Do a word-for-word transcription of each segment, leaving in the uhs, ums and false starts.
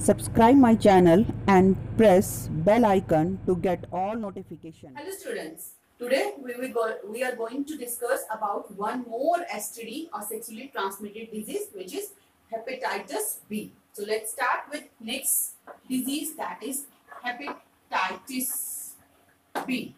Subscribe my channel and press bell icon to get all notifications. Hello students, today we, will go, we are going to discuss about one more S T D or sexually transmitted disease, which is hepatitis B. So let's start with next disease, that is hepatitis B.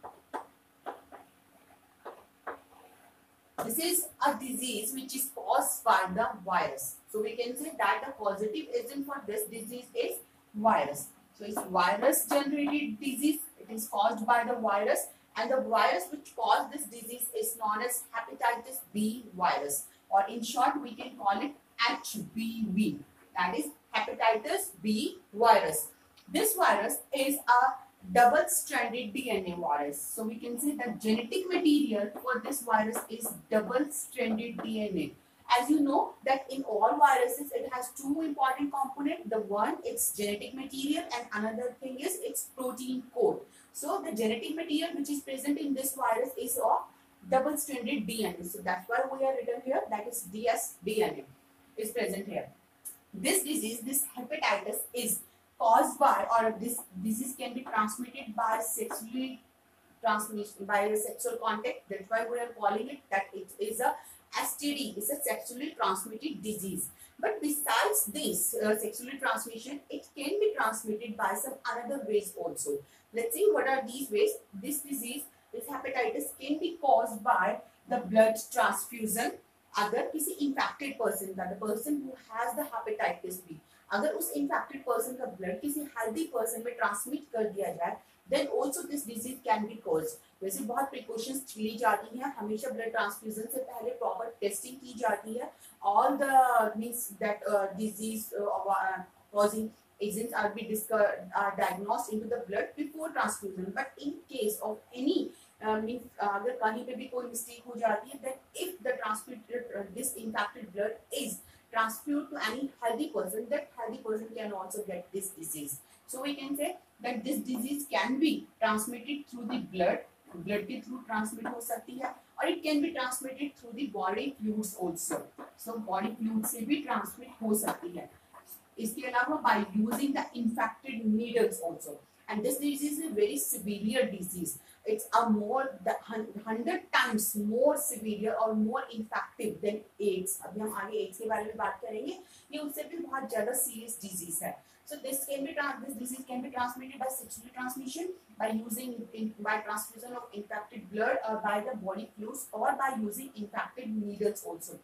This is a disease which is caused by the virus. So we can say that the positive agent for this disease is virus. So it's virus generated disease. It is caused by the virus, and the virus which caused this disease is known as hepatitis B virus, or in short we can call it H B V. That is hepatitis B virus. This virus is a double-stranded D N A virus. So we can say that genetic material for this virus is double-stranded D N A. As you know that in all viruses it has two important components. The one, its genetic material, and another thing is its protein code. So the genetic material which is present in this virus is of double-stranded D N A. So that's why we are written here, that is D S D N A is present here. This disease, this hepatitis, is caused by, or this disease can be transmitted by sexually transmission by sexual contact. That's why we are calling it that it is a S T D, it's a sexually transmitted disease. But besides this uh, sexually transmission, it can be transmitted by some other ways also. Let's see what are these ways. This disease, this hepatitis, can be caused by the blood transfusion. अगर किसी infected person का, the person who has the hepatitis B, अगर उस infected person का blood किसी healthy person में transmit कर दिया जाए, then also this disease can be caused. वैसे बहुत precautions ली जाती हैं, हमेशा blood transfusion से पहले proper testing की जाती है. All the means that uh, disease uh, causing agents are be discovered, are diagnosed into the blood before transfusion. But in case of any Uh, means uh, अगर कहीं पे भी कोई मिस्टेक हो जाती है, then if the transmitted uh, this infected blood is transfused to any healthy person, that healthy person can also get this disease. So we can say that this disease can be transmitted through the blood, blood के through transmit हो सकती है, और it can be transmitted through the body fluids also. So body fluids से भी transmit हो सकती है. इसके अलावा by using the infected needles also. And this disease is a very severe disease. It's a more the hundred times more severe or more infective than AIDS. अभी हम आगे AIDS के बारे में बात करेंगे. ये उससे भी बहुत ज़्यादा serious disease है. So this can be this disease can be transmitted by sexual transmission, by using in, by transfusion of infected blood, or by the body fluids, or by using infected needles also.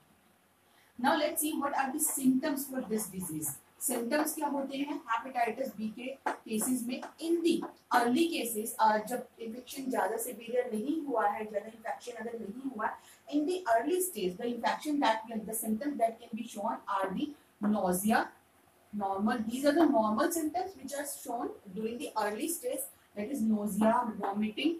Now let's see what are the symptoms for this disease. Symptoms क्या होते हैं hepatitis B के cases में? In the early cases, जब infection ज्यादा severe नहीं हुआ है, ज्यादा इन्फेक्शन अगर नहीं हुआ, in the early stage the infection that the symptoms that can be shown are the nausea, normal, these are the normal symptoms which are shown during the early stage, that is nausea, vomiting,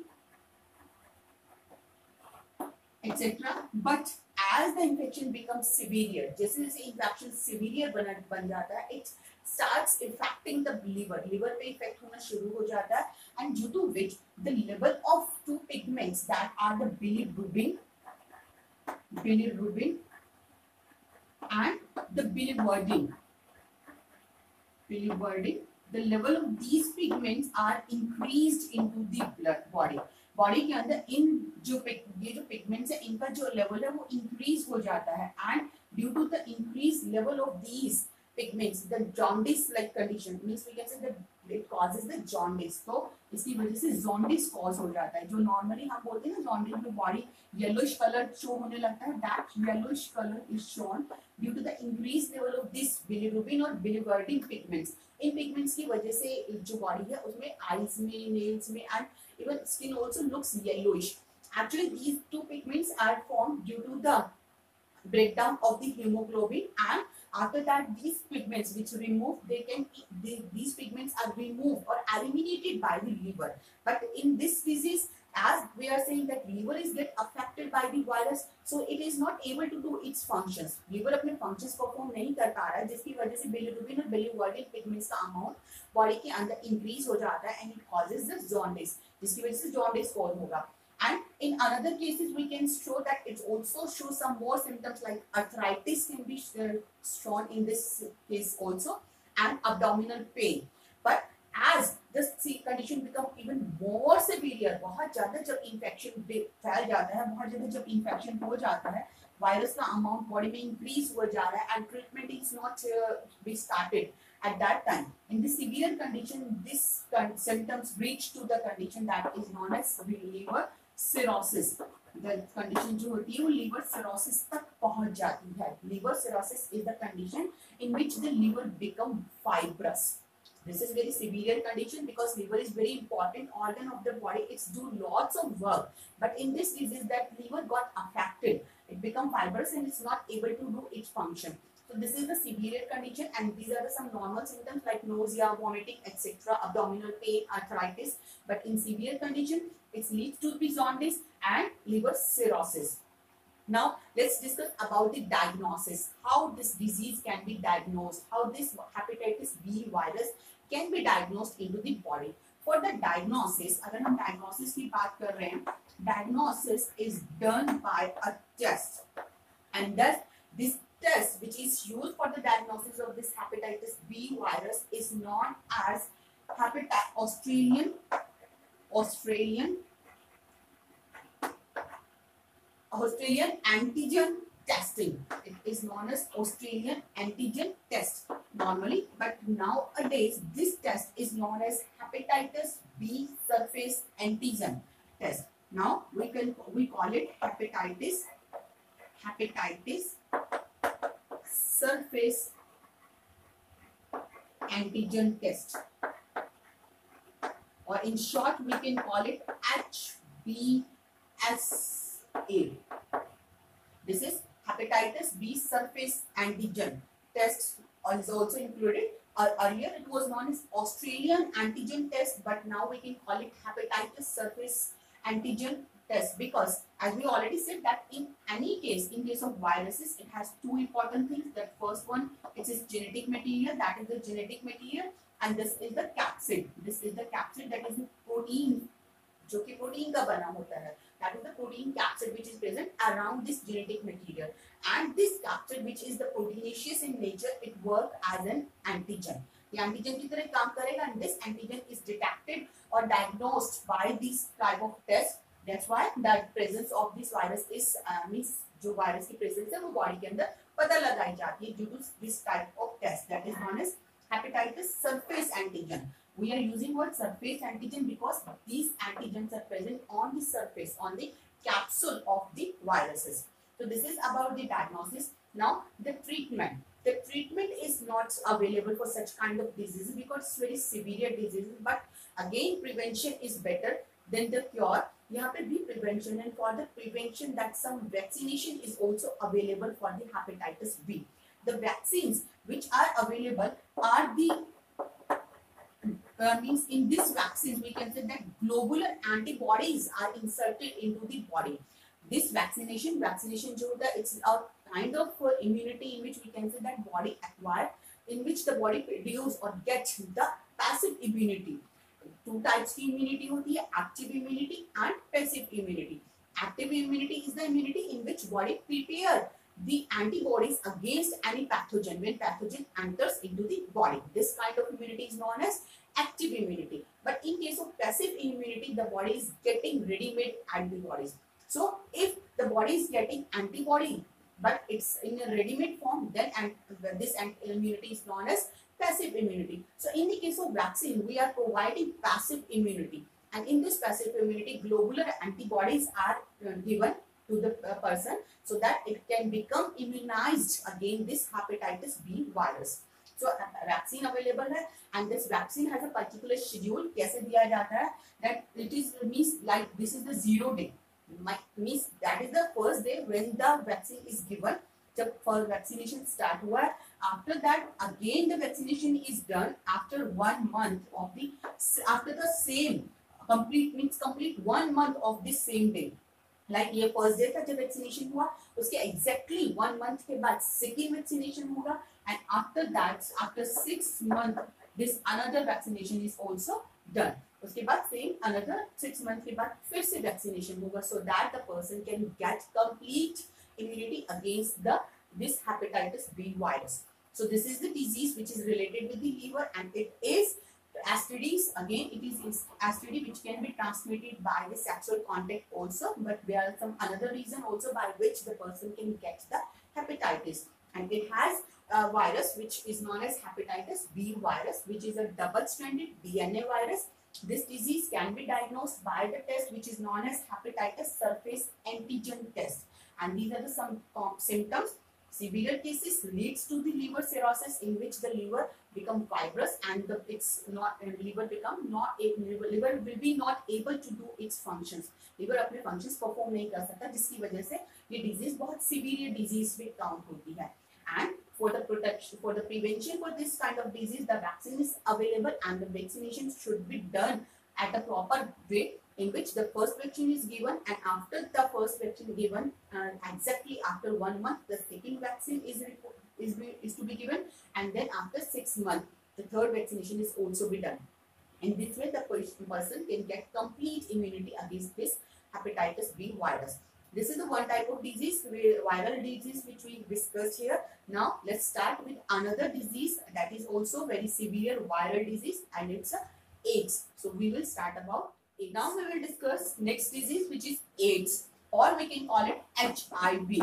etc. But as the infection becomes severe, जैसे जैसे infection severe बन बन जाता है, it starts affecting the liver. Liver पे effect होना शुरू हो जाता है, and due to which the level of two pigments that are the bilirubin, bilirubin, and the biliverdin, biliverdin, the level of these pigments are increased into the blood body. Body के अंदर इन जो ये जो पिगमेंट्स है, इनका जो level है वो इंक्रीज हो जाता है, and due to the increase level of these pigments the jaundice like condition means we can say that it causes the jaundice. तो इसकी वजह से जॉन्डिस कॉज हो जाता है. जो नॉर्मली हम बोलते हैं ना जॉन्डिस में बॉडी येलोइश कलर शो होने लगता है, that yellowish colour is shown due to the increase level of this bilirubin और बिलिवर्डिन पिगमेंट्स. इन पिगमेंट्स की वजह से जो बॉडी है उसमें आईज में, नेल्स में, and even skin also looks yellowish. Actually these two pigments are formed due to the breakdown of the hemoglobin, and after that these pigments which remove they can they, these pigments are removed or eliminated by the liver. But in this disease, as we are saying that liver is get affected by the virus, so it is not able to do its functions. liver अपने functions perform नहीं कर पा रहा है, जिसकी वजह से bilirubin और biliverdin pigments का amount body के अंदर increase हो जाता है, and it causes the jaundice, जिसकी वजह से jaundice cause होगा. And in another cases we can show that it also shows some more symptoms like arthritis can be uh, shown in this case also, and abdominal pain. But as this condition become even more severe, बहुत ज़्यादा जब infection फैल जाता है, बहुत ज़्यादा जब infection हो जाता है, virus का amount body में increase हो जा रहा है and treatment is not uh, be started at that time. In this severe condition, this symptoms reach to the condition that is known as liver cirrhosis. The condition जो होती है वो liver cirrhosis तक पहुंच जाती है. Liver cirrhosis is the condition in which the liver become fibrous. This is very severe condition because liver is very important organ of the body. It's do lots of work, but in this disease that liver got affected, it become fibrous and it's not able to do its function. So this is the severe condition, and these are the some normal symptoms like nausea, vomiting, et cetera, abdominal pain, arthritis. But in severe condition, it leads to jaundice and liver cirrhosis. Now let's discuss about the diagnosis. How this disease can be diagnosed. How this hepatitis B virus can be diagnosed into the body. For the diagnosis, अगर हम diagnosis की बात कर रहे हैं, diagnosis is done by a test, and thus this test which is used for the diagnosis of this hepatitis B virus is known as hepatitis Australian Australian Australian antigen testing. It is known as Australian antigen test normally, but nowadays this test is known as hepatitis B surface antigen test. Now we can we call it hepatitis hepatitis surface antigen test, or in short we can call it H B S A. This is hepatitis B surface antigen test is also included. Uh, earlier it was known as Australian antigen test, but now we can call it hepatitis surface antigen test, because as we already said that in any case, in case of viruses, it has two important things. That first one, it is genetic material, that is the genetic material, and this is the capsid. This is the capsid, that is the protein, जो कि protein का बना होता है. That is the protein capsid which is present around this genetic material, and this capsid which is the proteinaceous in nature, it work as an antigen. ये antigen की तरह काम करेगा, and this antigen is detected or diagnosed by this type of test. That's why the presence of this virus is uh, means जो virus की presence है वो body के अंदर पता लगाई जाती है due to this type of test, that is known as hepatitis surface antigen. We are using word surface antigen because these antigens are present on the surface, on the capsule of the viruses. So this is about the diagnosis. Now the treatment. The treatment is not available for such kind of diseases because it's very severe diseases. But again, prevention is better than the cure. यहाँ पे भी prevention, and for the prevention that some vaccination is also available for the hepatitis B. The vaccines which are available are the Uh, means in this vaccines we can say that globular antibodies are inserted into the body. This vaccination, vaccination जो होता है, it's a kind of uh, immunity in which we can say that body acquire, in which the body produce or get the passive immunity. Two types की immunity होती है, active immunity and passive immunity. Active immunity is the immunity in which body prepare the antibodies against any pathogen when pathogen enters into the body. This kind of immunity is known as active immunity. But in case of passive immunity, the body is getting ready-made antibodies. So if the body is getting antibody but it's in a ready-made form, then this immunity is known as passive immunity. So in the case of vaccine, we are providing passive immunity, and in this passive immunity, globular antibodies are given to the person so that it can become immunized against this hepatitis B virus. So vaccine available है, and this vaccine has a particular schedule. कैसे दिया जाता है? That it is means like this is the zero day. My, means that is the first day when the vaccine is given. जब for vaccination start हुआ है, after that again the vaccination is done after one month of the after the same complete means complete one month of this same day. Like ये first day था जब vaccination हुआ, उसके exactly one month के बाद second vaccination होगा, and after that after six months this another vaccination is also done. उसके बाद same another six months के बाद फिर से vaccination होगा, so that the person can get complete immunity against the this hepatitis B virus. So this is the disease which is related with the liver, and it is S T Ds. Again, it is S T D which can be transmitted by the sexual contact also, but there are some another reason also by which the person can get the hepatitis, and it has a virus which is known as hepatitis B virus, which is a double-stranded D N A virus. This disease can be diagnosed by the test which is known as hepatitis surface antigen test, and these are the some um, symptoms. Severe cases leads to the liver cirrhosis, in which the liver become fibrous and the it's not uh, liver become not a liver, liver will be not able to do its functions. liver अपने functions perform नहीं कर सकता, जिसकी वजह से ये disease बहुत severe disease में count होती है. And for the protection, for the prevention for this kind of disease, the vaccine is available, and the vaccination should be done at a proper way, in which the first vaccine is given, and after the first vaccine given, uh, exactly after one month, the second vaccine is is is to be given, and then after six months, the third vaccination is also be done. In this way, the person can get complete immunity against this hepatitis B virus. This is the one type of disease, viral disease, which we discussed here. Now, let's start with another disease that is also very severe viral disease, and it's a AIDS. So we will start about AIDS. Now we will discuss next disease, which is AIDS, or we can call it H I V.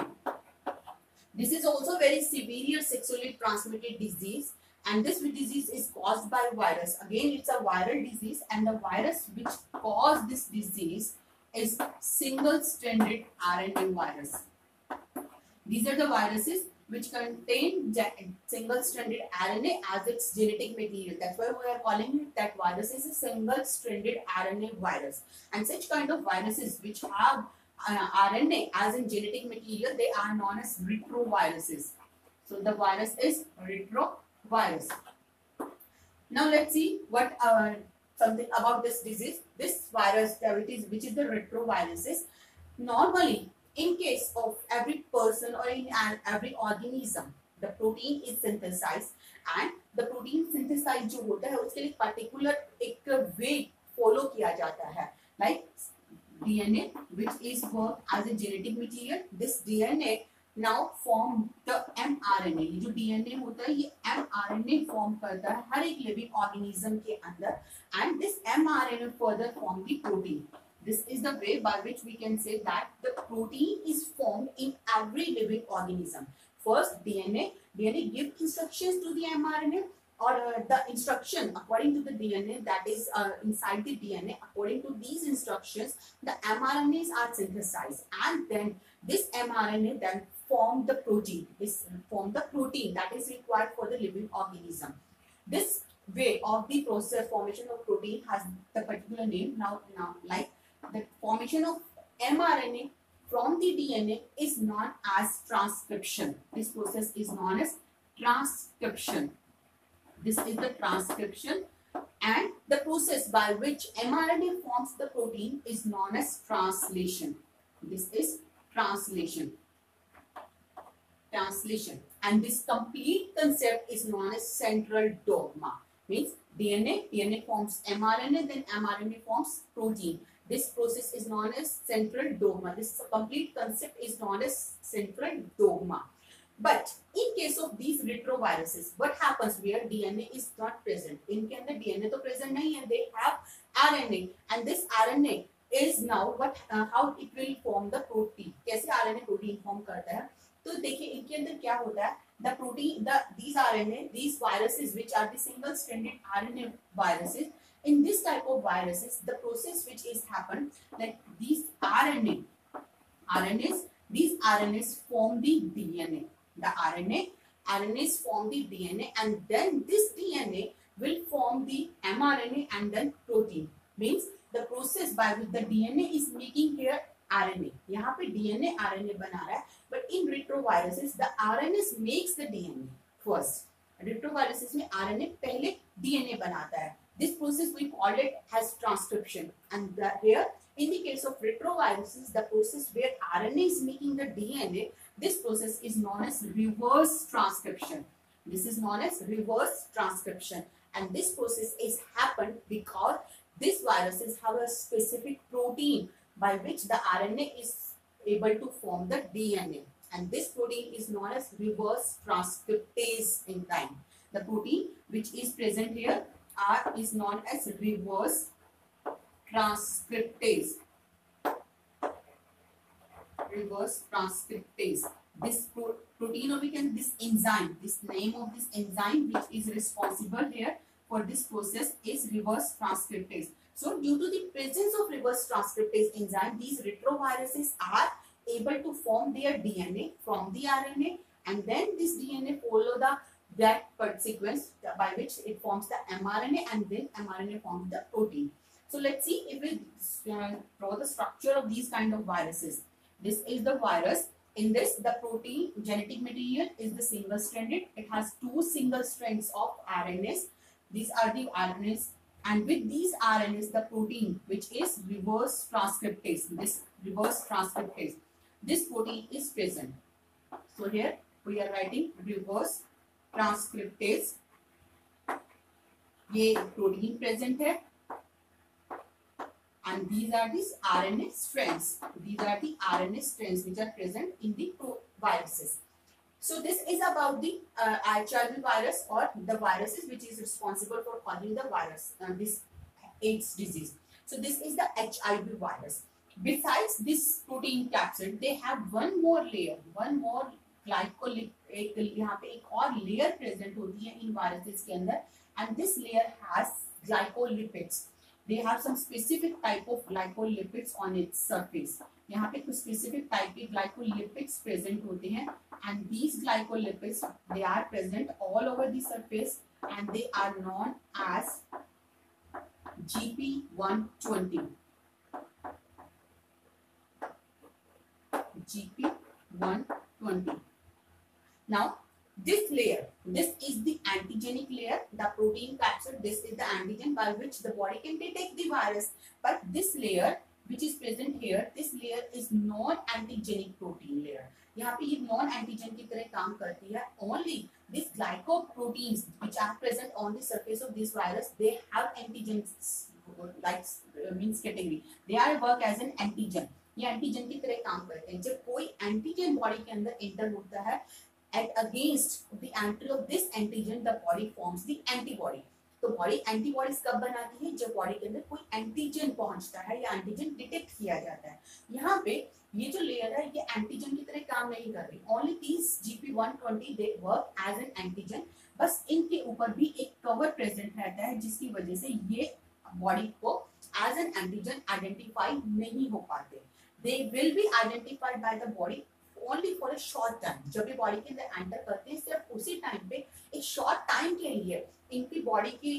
This is also very severe sexually transmitted disease, and this disease is caused by virus. Again, it's a viral disease, and the virus which caused this disease is single-stranded R N A virus. These are the viruses which contain single-stranded R N A as its genetic material. That's why we are calling it that virus is a single-stranded R N A virus. And such kind of viruses which have uh, R N A as in genetic material, they are known as retroviruses. So the virus is retrovirus. Now let's see what uh, something about this disease. This virus, which is the retroviruses, normally in case of every person or in every organism, the protein is synthesized, and the protein synthesized जो होता है उसके लिए particular एक way follow किया जाता है, like D N A, which is work as a genetic material. This D N A now form the mRNA. ये जो D N A होता है ये mRNA form करता है हर एक living organism के अंदर, and this mRNA further form the protein. This is the way by which we can say that the protein is formed in every living organism. First, D N A. D N A gives instructions to the mRNA, or uh, the instruction according to the D N A that is uh, inside the D N A. According to these instructions, the mRNAs are synthesized, and then this mRNA then form the protein. This form the protein that is required for the living organism. This way of the process formation of protein has the particular name. Now, now like the formation of mRNA from the D N A is known as transcription. This process is known as transcription. This is the transcription, and the process by which mRNA forms the protein is known as translation. This is translation. Translation, and this complete concept is known as central dogma. Means D N A, D N A forms mRNA, then mRNA forms protein. This process is known as central dogma. This complete concept is known as central dogma. But in case of these retroviruses, what happens where D N A is not present? इनके अंदर D N A तो present नहीं है. They have R N A, and this R N A is now what uh, how it will form the protein. कैसे R N A protein form करता है? तो देखिए इनके अंदर क्या होता है? The protein, the these R N A, these viruses which are the single-stranded R N A viruses. In this type of viruses, the process which is happened, like these R N A, R N As, these R N As form the D N A. The R N A, R N As form the D N A, and then this D N A will form the mRNA and then protein. Means the process by which the D N A is making here R N A. यहाँ पे D N A R N A बना रहा है, but in retroviruses the R N A makes the D N A first. Retroviruses में R N A पहले D N A बनाता है. This process we call it as transcription, and the, here in the case of retroviruses, the process where R N A is making the D N A, this process is known as reverse transcription. This is known as reverse transcription, and this process is happened because these viruses have a specific protein by which the R N A is able to form the D N A. and this protein is known as reverse transcriptase enzyme. The protein which is present here are is known as reverse transcriptase. Reverse transcriptase. This pro protein, or we can this enzyme, this name of this enzyme which is responsible here for this process is reverse transcriptase. So due to the presence of reverse transcriptase enzyme, these retroviruses are able to form their D N A from the R N A, and then this D N A follow the that sequence by which it forms the mRNA, and then mRNA forms the protein. So let's see if we uh, draw the structure of these kind of viruses. This is the virus. In this, the protein genetic material is the single stranded. It has two single strands of R N As. These are the R N As, and with these R N As, the protein which is reverse transcriptase, this reverse transcriptase, this protein is present. So here we are writing reverse transcriptase. ये protein present है, and these are these R N A strands. These are the R N A strands which are present in the viruses. So this is about the uh, H I V virus, or the viruses which is responsible for causing the virus, uh, this AIDS disease. So this is the H I V virus. Besides this protein capsid, they have one more layer, one more glycolipid. एक यहाँ पे एक और layer present होती है इन viruses के अंदर, and this layer has glycolipids. They have some specific type of glycolipids on its surface. यहाँ पे कुछ specific type के glycolipids present होते हैं, and these glycolipids they are present all over the surface, and they are known as G P one twenty. G P one twenty. Now this layer, this is the antigenic layer, the protein capsid. This is the antigen by which the body can detect the virus. But this layer which is present here, this layer is non-antigenic protein layer. यहाँ पे ये non-antigen की तरह काम करती है. Only these glycoproteins which are present on the surface of this virus, they have antigens like uh, means category. They are work as an antigen. ये antigen की तरह काम करते हैं. जब कोई antigen body के अंदर enter होता है, and against the entry of this antigen, the body forms the antibody. तो बॉडी एंटीबॉडीज कब बनाती है? जब बॉडी के अंदर कोई एंटीजन पहुंचता है या एंटीजन डिटेक्ट किया जाता है. यहाँ पे ये जो लेयर है ये एंटीजन की तरह काम नहीं कर रही. Only these G P one twenty they work as an antigen. बस इनके ऊपर भी एक कवर प्रेजेंट रहता है जिसकी वजह से ये बॉडी को एज एन एंटीजन आइडेंटिफाई नहीं हो पाते. They will be identified by the body only for a short time. जब भी बॉडी के अंदर एंटर करते हैं सिर्फ उसी टाइम पे एक शॉर्ट टाइम के लिए इनकी बॉडी के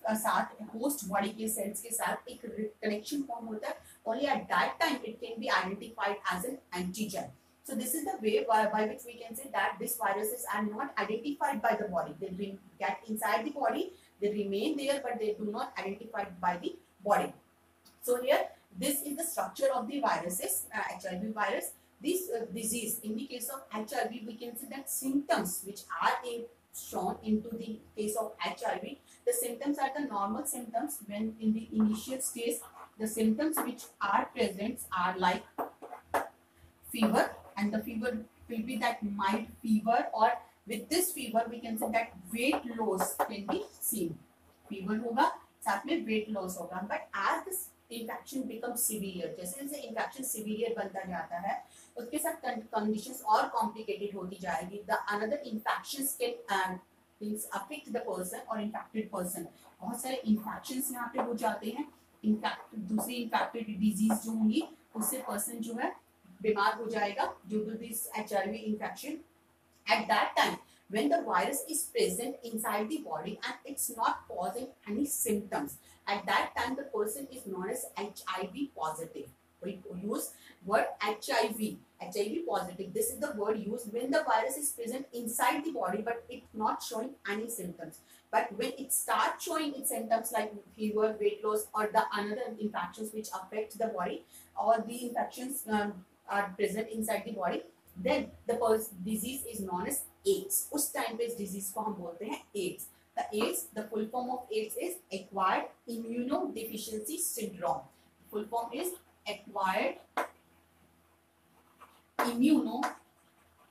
साथ होस्ट बॉडी के सेल्स के साथ एक कनेक्शन फॉर्म होता है. Only at that time it can be identified as an antigen. So this is the way by, by which we can say that these viruses are not identified by the body. They will get inside the body, they remain there, but they do not identified by the body. So here this is the structure of the viruses, uh, H I V virus. This uh, disease, in the case of H I V, we can say that symptoms which are a, shown into the case of H I V, the symptoms are the normal symptoms. When in the initial stage, the symptoms which are present are like fever, and the fever will be that mild fever, or with this fever we can say that weight loss can be seen. Fever होगा, साथ में weight loss होगा. But as this infection becomes severe, जैसे जैसे infection severe बनता जाता है, उसके साथ conditions और complicated होती जाएगी. The another infections can uh, means affect the person or infected person. बहुत सारे infections यहाँ पे हो जाते हैं. Infect दूसरी infected disease जो होंगी उससे person जो है बीमार हो जाएगा due to this H I V infection. At that time, when the virus is present inside the body and it's not causing any symptoms, at that time the person is known as H I V positive. We use word H I V, H I V positive. This is the word used when the virus is present inside the body but it's not showing any symptoms. But when it starts showing its symptoms like fever, weight loss, or the another infections which affect the body, or the infections um, are present inside the body, then the disease is known as AIDS. उस time पे इस disease को हम बोलते हैं AIDS. The AIDS, the full form of AIDS is acquired immunodeficiency syndrome. Full form is acquired immunodeficiency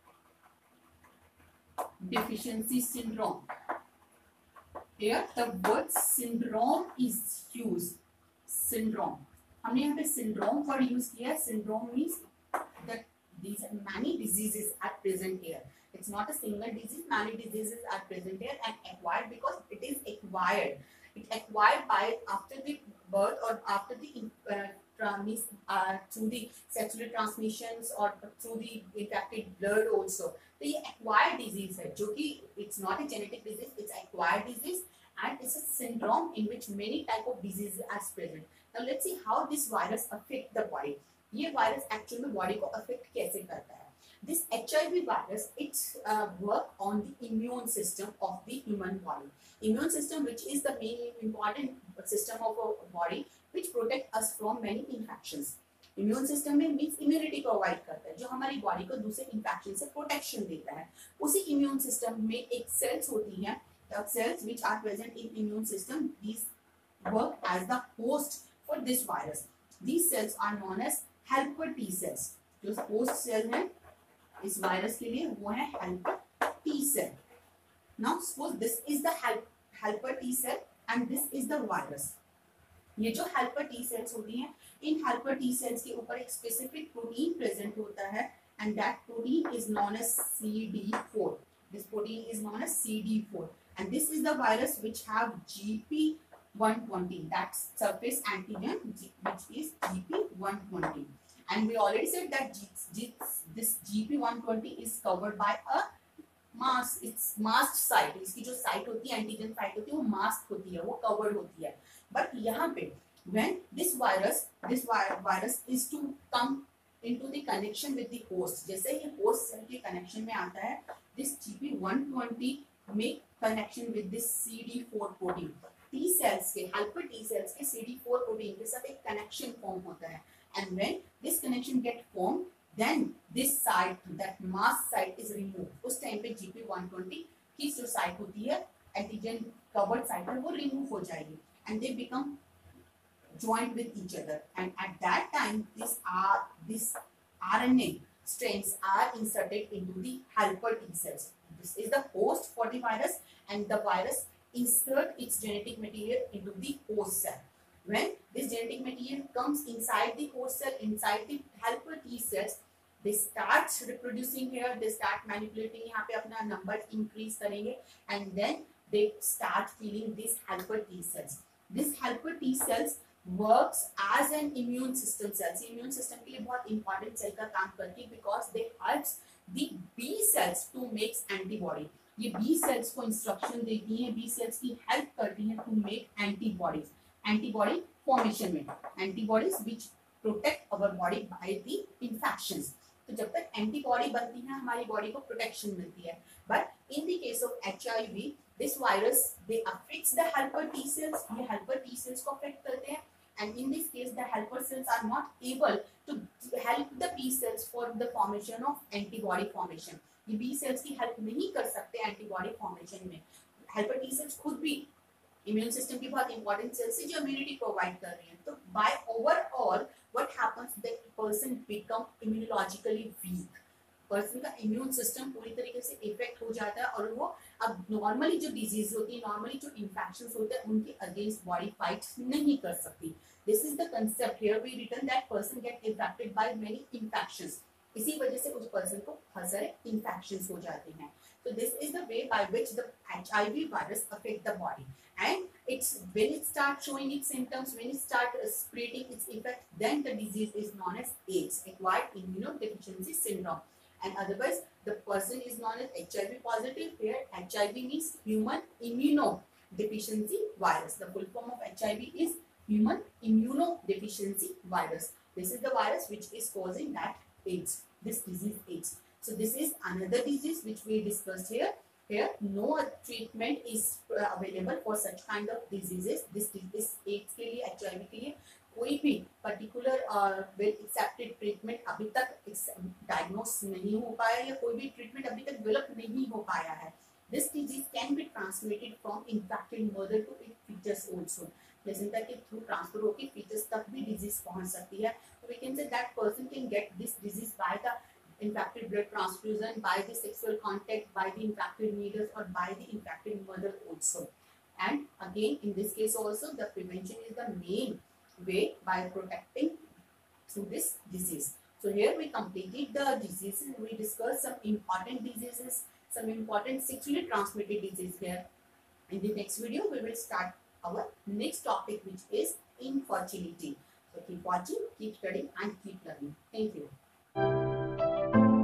deficiency syndrome. Here the word syndrome is used. Syndrome. हमने यहाँ पे syndrome word use किया है. Syndrome means that these many diseases are present here. It's not a single disease. Many diseases are present here and acquired because it is acquired. It acquired by after the birth or after the uh, trans, uh, through the sexual transmissions or through the infected blood also. तो ये acquired disease है जो कि it's not a genetic disease. It's acquired disease and it's a syndrome in which many type of diseases are present. Now let's see how this virus affect the body. ये virus actual में body को affect कैसे करता है. This H I V virus it's work on the immune system of the human body. Immune system which is the main important system of our body which protect us from many infections. Immune system में means immunity provide करता है जो हमारी body को दूसरे infection से protection देता है. उसी इम्यून सिस्टम में एक सेल्स होती हैं, the cells which are present in immune system, these work as the host for this virus. These cells are known as helper T cells. जो host cell है इस वायरस के लिए वो है helper T cell. Now suppose this is the help, helper T cell and this is the virus. ये जो helper T cells होती हैं, इन helper T cells के ऊपर एक specific protein present होता है and that protein is known as C D four. This protein is known as C D four and this is the virus which have G P one twenty, that's surface antigen which is G P one twenty, and we already said that G, G, this G P one twenty is covered by a mask. It's masked site. इसकी जो site होती है antigen site होती है वो masked होती है, वो covered होती है. But यहाँ पे when this virus this virus is to come into the connection with the host, जैसे ये host cell के connection में आता है, this G P one twenty make connection with this C D four protein. T cells के helper T cells के C D four protein के साथ एक connection form होता है and when this connection get formed then this site, that mask site is removed. उस time पे G P one twenty की जो site होती है antigen covered site है वो remove हो जाएगी and they become joined with each other and at that time this are this R N A strains are inserted into the helper T cells. This is the host for the virus and the virus insert its genetic material into the host cell. When this genetic material comes inside the host cell, inside the helper T cells, they start reproducing here, they start manipulating, यहाँ पे अपना number increase करेंगे and then they start killing these helper T cells. This helper T cells works as an immune system cells. Immune system के लिए बहुत important cell का काम करती है because they helps the B cells to make antibody. ये B cells को instruction देती हैं, B cells की हेल्प करती हैं to make antibodies, antibody formation में, antibodies which protect our body by the infections. तो जब तक एंटीबॉडी बनती है हमारी बॉडी को प्रोटेक्शन मिलती है. But in the case of H I V this virus they affects the helper T cells, ये हेल्पर टी सेल्स को अफेक्ट करते हैं and in this case the helper cells are not able to help the B cells for the formation of antibody formation. ये B cells की help नहीं कर सकते antibody formation में. हेल्पर टी सेल्स खुद भी इम्यून सिस्टम की बहुत इंपॉर्टेंट सेल्स है जो इम्यूनिटी प्रोवाइड कर रही है. तो by overall what happens that person become immunologically weak. Person का इम्यून सिस्टम पूरी तरीके से इफेक्ट हो जाता है और वो अब नॉर्मली जो डिजीज होती है, नॉर्मली जो इन्फेक्शंस होते हैं उनके अगेंस्ट बॉडी फाइट नहीं कर सकती. This is the concept. Here we written that person get infected by many infections. इसी वजह से उस पर्सन को बहुत सारे इन्फेक्शंस हो जाते हैं. So this is the way by which the H I V virus affect the body, and it's when it starts showing its symptoms, when it starts spreading its effect, then the disease is known as AIDS, acquired immunodeficiency syndrome, and otherwise the person is known as H I V positive. Here H I V means human immunodeficiency virus. The full form of H I V is human immunodeficiency virus. This is the virus which is causing that AIDS, this disease AIDS. So this is another disease which we discussed here. Here no treatment is uh, available for such kind of diseases. This is AIDS के लिए, H I V के लिए कोई भी particular uh, well accepted treatment अभी तक diagnose नहीं हो पाया या कोई भी treatment अभी तक develop नहीं हो पाया है. This disease can be transmitted from infected mother to its fetus also. Placenta के through transfer होकर fetus तक भी disease पहुंच सकती है. So we can say that person can get this disease by the infected blood transfusion, by the sexual contact, by the infected needles, or by the infected mother also. And again, in this case also, the prevention is the main way by protecting through this disease. So here we completed the diseases. We discussed some important diseases, some important sexually transmitted disease here. In the next video, we will start our next topic, which is infertility. So keep watching, keep studying, and keep learning. Thank you.